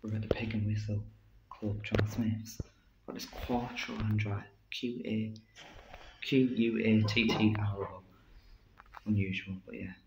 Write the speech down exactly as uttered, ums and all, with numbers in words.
We're at the Pig and Whistle Club, John Smith's. Got this Quattro Android, Q A Q U A T T R O. Unusual, but yeah.